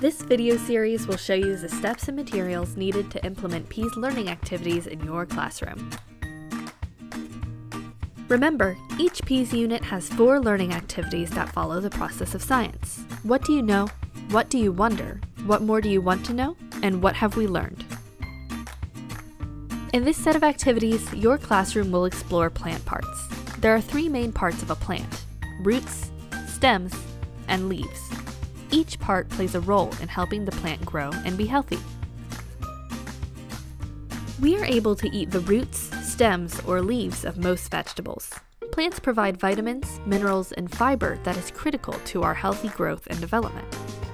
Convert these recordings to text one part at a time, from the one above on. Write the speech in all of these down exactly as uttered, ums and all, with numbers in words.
This video series will show you the steps and materials needed to implement P E S learning activities in your classroom. Remember, each P E S unit has four learning activities that follow the process of science. What do you know? What do you wonder? What more do you want to know? And what have we learned? In this set of activities, your classroom will explore plant parts. There are three main parts of a plant: roots, stems, and leaves. Each part plays a role in helping the plant grow and be healthy. We are able to eat the roots, stems, or leaves of most vegetables. Plants provide vitamins, minerals, and fiber that is critical to our healthy growth and development.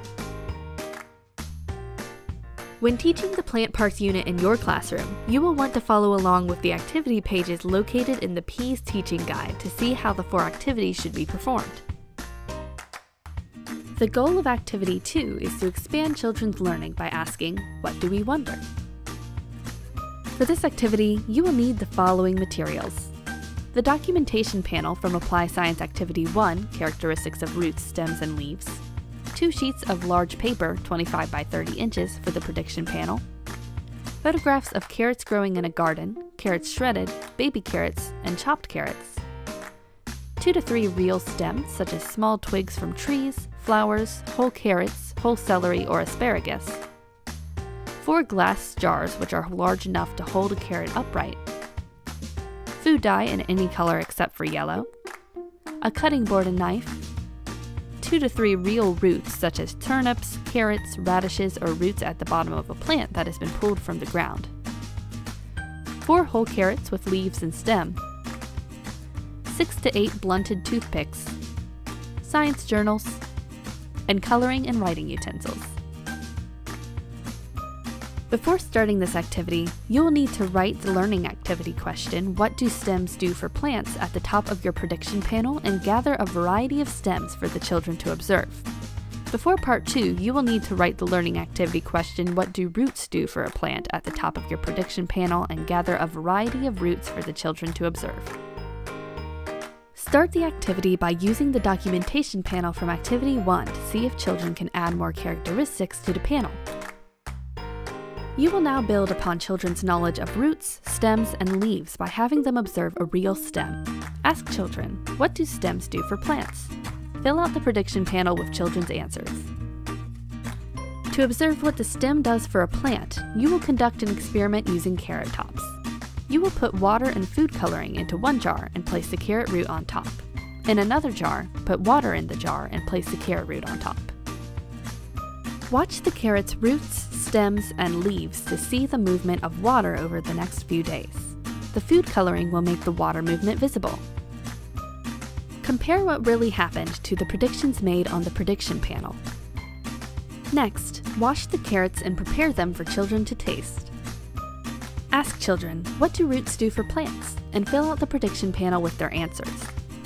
When teaching the plant parts unit in your classroom, you will want to follow along with the activity pages located in the P E S teaching guide to see how the four activities should be performed. The goal of Activity two is to expand children's learning by asking, "What do we wonder?" For this activity, you will need the following materials: the documentation panel from Apply Science Activity one, Characteristics of Roots, Stems, and Leaves, two sheets of large paper, twenty-five by thirty inches, for the prediction panel, photographs of carrots growing in a garden, carrots shredded, baby carrots, and chopped carrots, two to three real stems, such as small twigs from trees, flowers, whole carrots, whole celery, or asparagus, four glass jars which are large enough to hold a carrot upright, food dye in any color except for yellow, a cutting board and knife, two to three real roots such as turnips, carrots, radishes, or roots at the bottom of a plant that has been pulled from the ground, four whole carrots with leaves and stem, six to eight blunted toothpicks, science journals, and coloring and writing utensils. Before starting this activity, you will need to write the learning activity question, "What do stems do for plants?" at the top of your prediction panel and gather a variety of stems for the children to observe. Before part two, you will need to write the learning activity question, "What do roots do for a plant?" at the top of your prediction panel and gather a variety of roots for the children to observe. Start the activity by using the documentation panel from Activity one to see if children can add more characteristics to the panel. You will now build upon children's knowledge of roots, stems, and leaves by having them observe a real stem. Ask children, "What do stems do for plants?" Fill out the prediction panel with children's answers. To observe what the stem does for a plant, you will conduct an experiment using carrot tops. You will put water and food coloring into one jar and place the carrot root on top. In another jar, put water in the jar and place the carrot root on top. Watch the carrot's roots, stems, and leaves to see the movement of water over the next few days. The food coloring will make the water movement visible. Compare what really happened to the predictions made on the prediction panel. Next, wash the carrots and prepare them for children to taste. Ask children, "What do roots do for plants?" and fill out the prediction panel with their answers.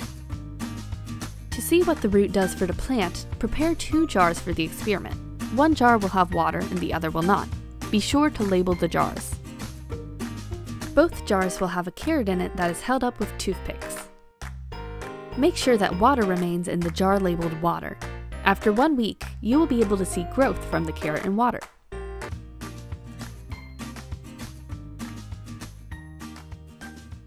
To see what the root does for the plant, prepare two jars for the experiment. One jar will have water and the other will not. Be sure to label the jars. Both jars will have a carrot in it that is held up with toothpicks. Make sure that water remains in the jar labeled water. After one week, you will be able to see growth from the carrot and water.